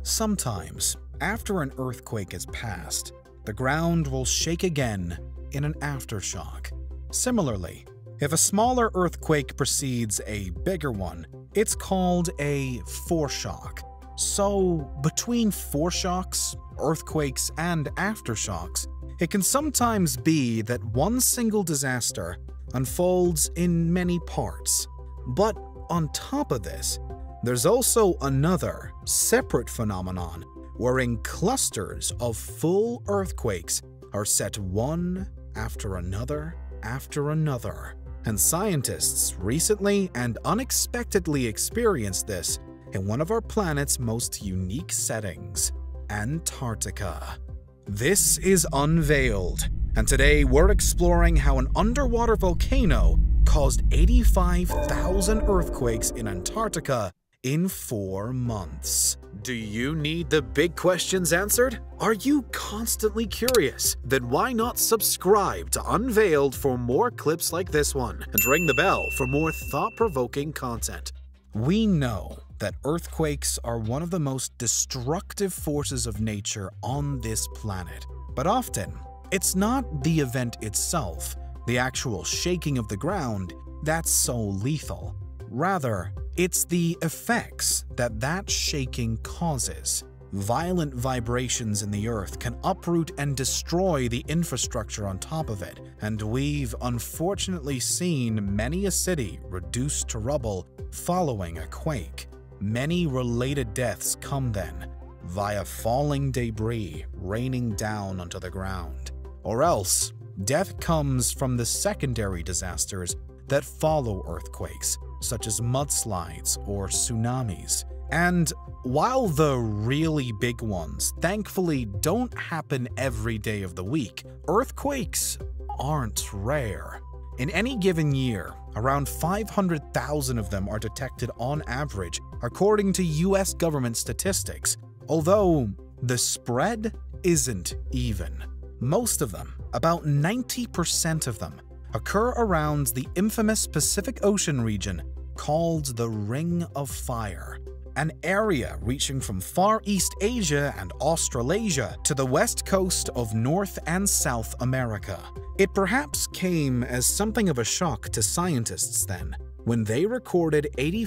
Sometimes, after an earthquake has passed, the ground will shake again in an aftershock. Similarly, if a smaller earthquake precedes a bigger one, it's called a foreshock. So, between foreshocks, earthquakes, and aftershocks, it can sometimes be that one single disaster unfolds in many parts. But on top of this, there's also another, separate phenomenon wherein clusters of full earthquakes are set one after another, and scientists recently and unexpectedly experienced this in one of our planet's most unique settings, Antarctica. This is Unveiled, and today we're exploring how an underwater volcano caused 85,000 earthquakes in Antarctica in 4 months. Do you need the big questions answered? Are you constantly curious? Then why not subscribe to Unveiled for more clips like this one, and ring the bell for more thought-provoking content. We know that earthquakes are one of the most destructive forces of nature on this planet. But often, it's not the event itself, the actual shaking of the ground, that's so lethal. Rather, it's the effects that shaking causes. Violent vibrations in the earth can uproot and destroy the infrastructure on top of it, and we've unfortunately seen many a city reduced to rubble following a quake. Many related deaths come then, via falling debris raining down onto the ground. Or else, death comes from the secondary disasters that follow earthquakes, such as mudslides or tsunamis. And while the really big ones thankfully don't happen every day of the week, earthquakes aren't rare. In any given year, around 500,000 of them are detected on average, according to US government statistics, although the spread isn't even. Most of them, about 90% of them, occur around the infamous Pacific Ocean region called the Ring of Fire, an area reaching from Far East Asia and Australasia to the west coast of North and South America. It perhaps came as something of a shock to scientists then, when they recorded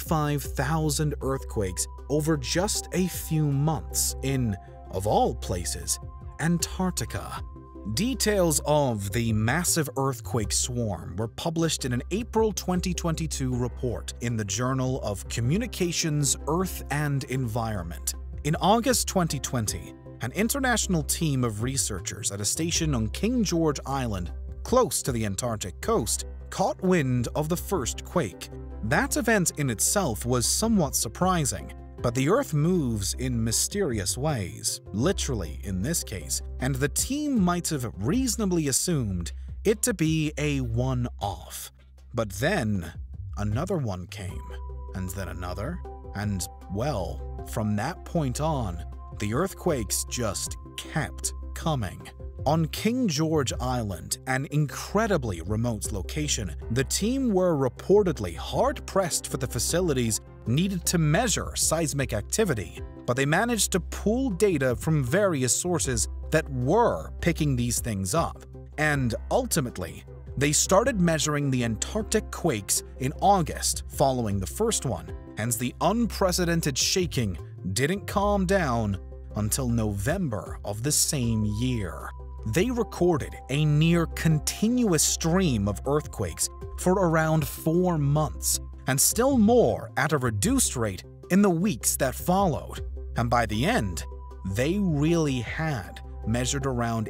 85,000 earthquakes over just a few months in, of all places, Antarctica. Details of the massive earthquake swarm were published in an April 2022 report in the Journal of Communications, Earth and Environment. In August 2020, an international team of researchers at a station on King George Island, close to the Antarctic coast, caught wind of the first quake. That event in itself was somewhat surprising, but the Earth moves in mysterious ways, literally in this case, and the team might have reasonably assumed it to be a one-off. But then, another one came, and then another, and well, from that point on, the earthquakes just kept coming. On King George Island, an incredibly remote location, the team were reportedly hard-pressed for the facilities needed to measure seismic activity, but they managed to pull data from various sources that were picking these things up. And ultimately, they started measuring the Antarctic quakes in August following the first one, and the unprecedented shaking didn't calm down until November of the same year. They recorded a near continuous stream of earthquakes for around 4 months, and still more at a reduced rate in the weeks that followed. And by the end, they really had measured around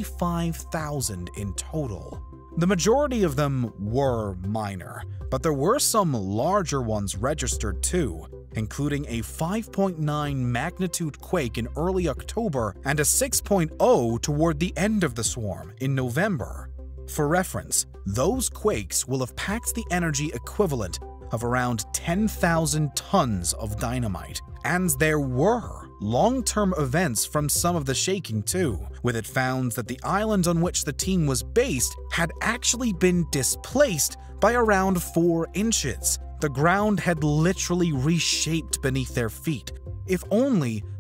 85,000 in total. The majority of them were minor, but there were some larger ones registered too, including a 5.9 magnitude quake in early October and a 6.0 toward the end of the swarm in November. For reference, those quakes will have packed the energy equivalent of around 10,000 tons of dynamite, and there were long-term events from some of the shaking too, with it found that the island on which the team was based had actually been displaced by around 4 inches. The ground had literally reshaped beneath their feet, if only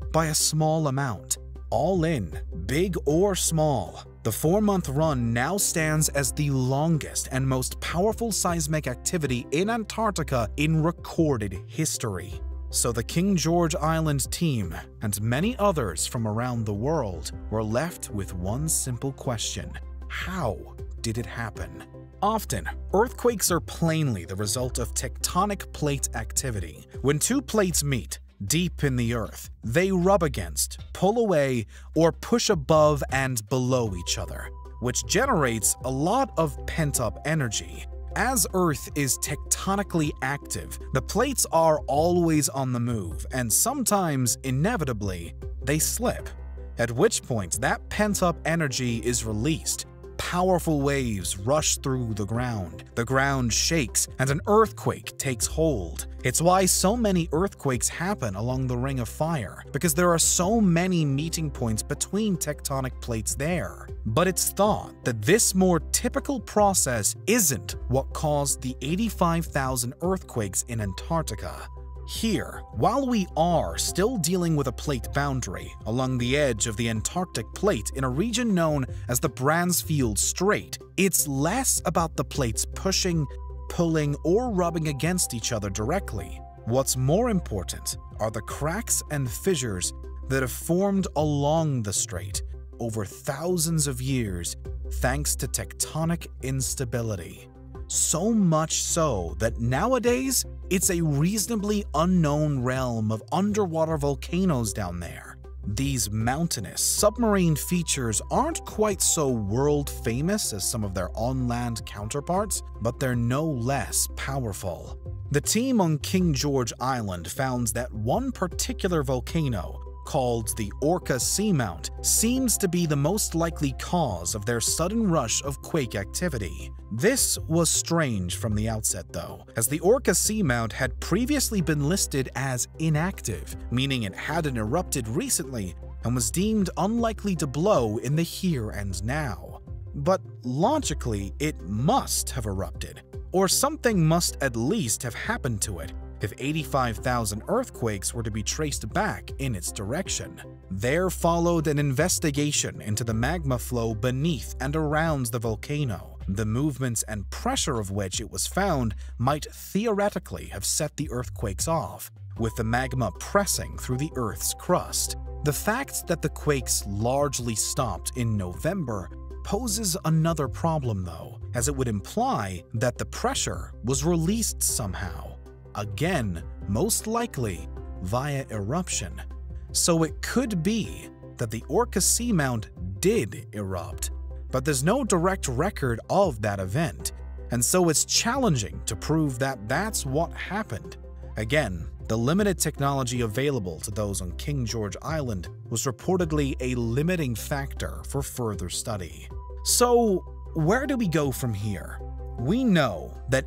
by a small amount. All in, big or small, the 4-month run now stands as the longest and most powerful seismic activity in Antarctica in recorded history. So the King George Island team and many others from around the world were left with one simple question: how did it happen? Often, earthquakes are plainly the result of tectonic plate activity. When two plates meet deep in the earth, they rub against, pull away, or push above and below each other, which generates a lot of pent-up energy. As Earth is tectonically active, the plates are always on the move, and sometimes, inevitably, they slip, at which point that pent-up energy is released. Powerful waves rush through the ground shakes, and an earthquake takes hold. It's why so many earthquakes happen along the Ring of Fire, because there are so many meeting points between tectonic plates there. But it's thought that this more typical process isn't what caused the 85,000 earthquakes in Antarctica. Here, while we are still dealing with a plate boundary along the edge of the Antarctic plate in a region known as the Bransfield Strait, it's less about the plates pushing, pulling, or rubbing against each other directly. What's more important are the cracks and fissures that have formed along the strait over thousands of years thanks to tectonic instability. So much so that nowadays, it's a reasonably unknown realm of underwater volcanoes down there. These mountainous, submarine features aren't quite so world-famous as some of their on-land counterparts, but they're no less powerful. The team on King George Island found that one particular volcano, called the Orca Seamount, seems to be the most likely cause of their sudden rush of quake activity. This was strange from the outset though, as the Orca Seamount had previously been listed as inactive, meaning it hadn't erupted recently and was deemed unlikely to blow in the here and now. But logically, it must have erupted, or something must at least have happened to it, if 85,000 earthquakes were to be traced back in its direction. There followed an investigation into the magma flow beneath and around the volcano, the movements and pressure of which it was found might theoretically have set the earthquakes off, with the magma pressing through the Earth's crust. The fact that the quakes largely stopped in November poses another problem though, as it would imply that the pressure was released somehow. Again, most likely via eruption. So it could be that the Orca Seamount did erupt, but there's no direct record of that event, and so it's challenging to prove that that's what happened. Again, the limited technology available to those on King George Island was reportedly a limiting factor for further study. So, where do we go from here? We know that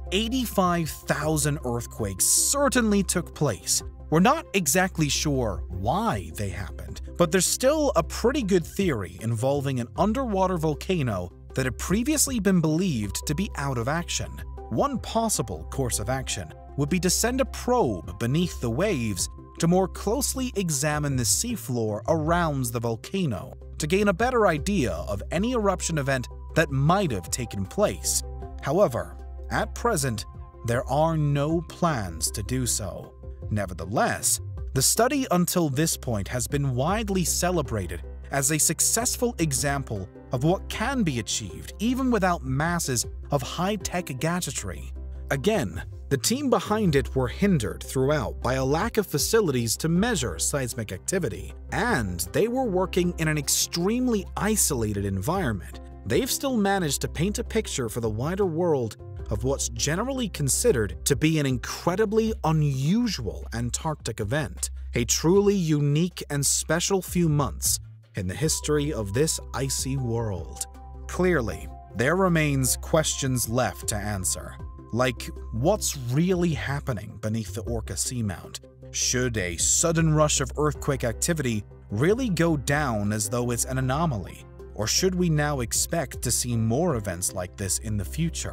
85,000 earthquakes certainly took place. We're not exactly sure why they happened, but there's still a pretty good theory involving an underwater volcano that had previously been believed to be out of action. One possible course of action would be to send a probe beneath the waves to more closely examine the seafloor around the volcano to gain a better idea of any eruption event that might have taken place. However, at present, there are no plans to do so. Nevertheless, the study until this point has been widely celebrated as a successful example of what can be achieved even without masses of high-tech gadgetry. Again, the team behind it were hindered throughout by a lack of facilities to measure seismic activity, and they were working in an extremely isolated environment. They've still managed to paint a picture for the wider world of what's generally considered to be an incredibly unusual Antarctic event, a truly unique and special few months in the history of this icy world. Clearly, there remains questions left to answer, like what's really happening beneath the Orca Seamount? Should a sudden rush of earthquake activity really go down as though it's an anomaly? Or should we now expect to see more events like this in the future?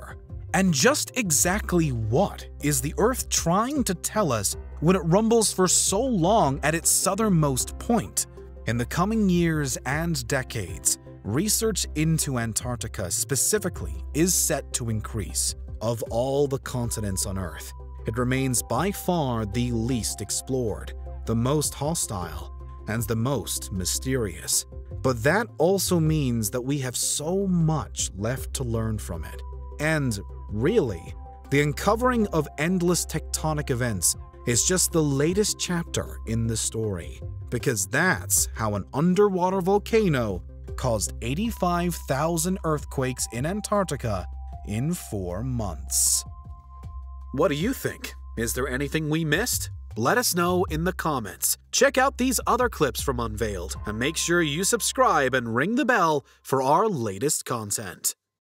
And just exactly what is the Earth trying to tell us when it rumbles for so long at its southernmost point? In the coming years and decades, research into Antarctica specifically is set to increase. Of all the continents on Earth, it remains by far the least explored, the most hostile, and the most mysterious. But that also means that we have so much left to learn from it. And really, the uncovering of endless tectonic events is just the latest chapter in the story, because that's how an underwater volcano caused 85,000 earthquakes in Antarctica in 4 months. What do you think? Is there anything we missed? Let us know in the comments. Check out these other clips from Unveiled, and make sure you subscribe and ring the bell for our latest content.